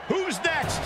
Who's next?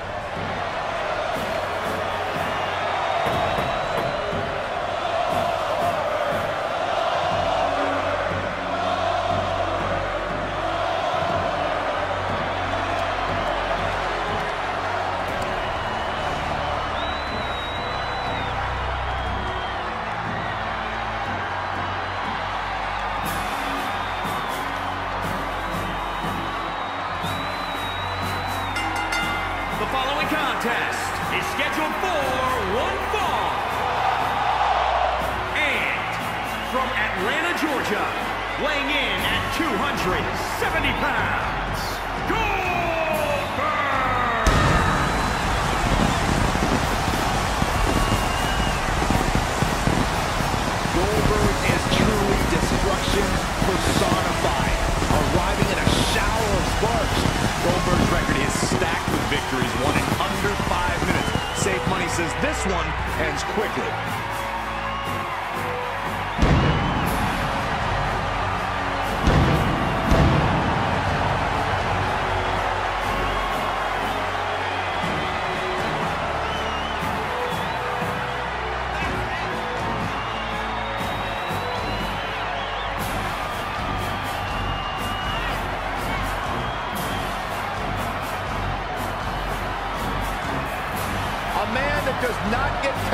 The following contest is scheduled for one fall. And from Atlanta, Georgia, weighing in at 270 pounds, Goldberg! Goldberg is truly destruction personified, arriving in a shower of sparks. Goldberg's record is stacked with victories, won in under 5 minutes. Safe Money says this one ends quickly. A man that does not get